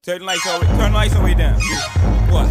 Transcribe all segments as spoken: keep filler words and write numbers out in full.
Turn the lights all the way, turn the lights all the way down. Yeah. What?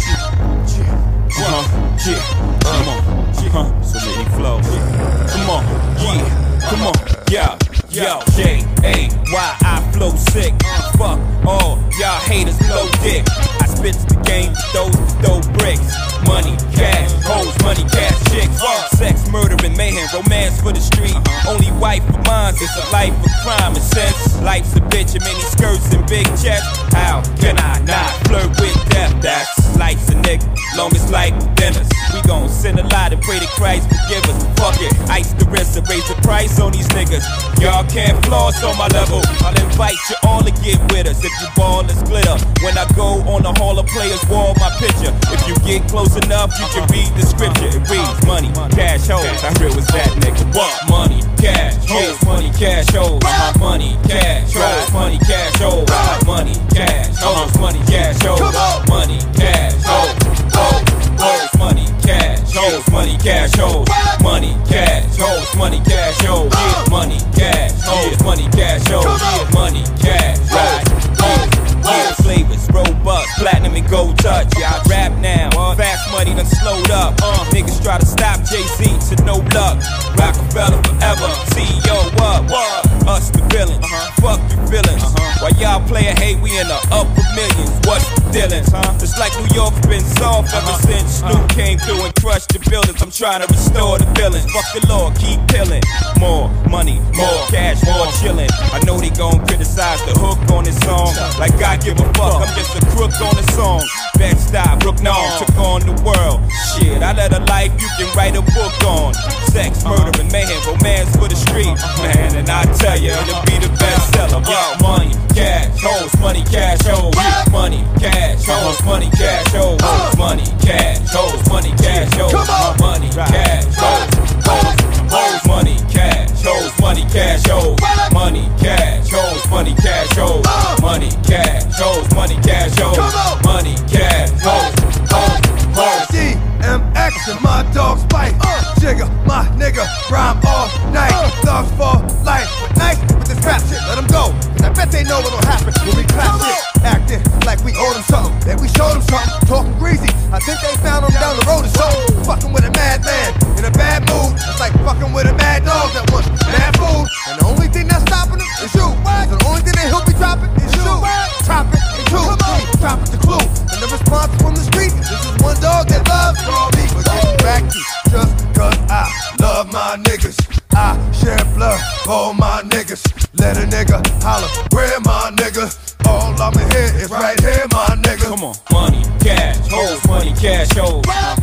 Yeah. Yeah. Uh-huh. Yeah. Come on. Yeah. So let me flow. Yeah. Come on. Yeah. Come on. Yeah. Yo, J A Y I flow sick. Fuck all y'all haters, blow dick. I spit the game with those that throw bricks. Money, cash, hoes, money, cash, chicks. Sex, murder, and mayhem, romance for the street. Only wife of mine, it's a life of crime. And since life's a bitch and many skirts and big chests, how can I not flirt with death? That's life's a nigga, long as life dinners. We gon' sin a lot and pray to Christ forgive us. Fuck it, ice the wrist and raise the price on these niggas. Y'all can't floss on my level. I'll invite you all to get with us. If you ball, let's glitter. When I go on the Hall of Players wall, my picture. If you get close enough, you can read the scripture. It reads money, cash, hoes. How real was that, nigga? What? Money, cash, hoes, money, cash, hoes. Money, cash, hoes, money, cash, hoes. Money, cash, hoes, money, cash, hoes. Money, cash, hoes, hoes, hoes, money, cash, hoes, money, cash, hoes. Money, cash, hoes, money, cash, hoes. Money, cash, hoes, money, cash, hoes. Money, cash, right, hoes. All flavors, robust, platinum and gold touch. Yeah, I rap now, fast money done slowed up. uh, Niggas try to stop Jay Z to no luck. Rockefeller forever, C E O up. Us the villains, fuck your feelings. While y'all playin' hate, we in the upper millions. What's the dealings, huh? Just like New York's been soft ever since Snoop came through and crushed the buildings. I'm trying to restore the feelings. Fuck the law, keep killing. More money, more cash, more chillin'. I know they gon' criticize the hook on this song. Like I give a fuck, I'm just a crook on the song. Bed-Stuy, Brooknown, took on the world. Shit, I led a life you can write a book on. Sex, murder, and mayhem, romance for the street. Man, and I tell you, it'll be the bestseller. Yo, money, cash, hoes, money, cash, hoes. Money, cash, hoes, money, cash, hoes. Money, cash, hoes, money, cash, hoes. Money, cash, hoes, hoes, hoes. Money, cash, hoes, money, cash, hoes. Money, cash, hoes, money, cash, hoes. Money, cash, hoes, money, cash, hoes. Money, cash, hoes, hoes, hoes. D M X and my dog's bite. Jigga, my nigga, rhyme all night. Thugs for life, nice with this rap shit. Let them go, cause I bet they know what'll happen when we clap shit. Acting like we owe them something, that we showed them something. Talking greasy, I think they found them down the road or something. Fucking with a madman in a bad mood. It's like fucking with a mad dog that wants mad food. And the only thing that's stopping them is you. The only thing that he'll be dropping is you. Drop it and two, drop it the clue. And the response from the street, this is one dog that loves me. But getting back to just cause I love my niggas. I share blood for all my niggas. Let a nigga holler, where my nigga? All I'ma hear is right here, my nigga. Come on, money, cash, hoes, money, cash, hoes.